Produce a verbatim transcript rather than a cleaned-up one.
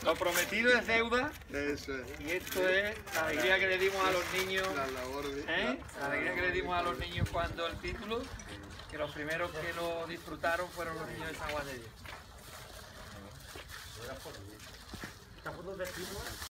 Lo prometido es deuda. Eso es. Y esto es la alegría que le dimos a los niños. La labor de, ¿eh? la, La alegría que le dimos a los de- niños cuando el título, que los primeros que lo disfrutaron fueron los niños de San Juan de Dios.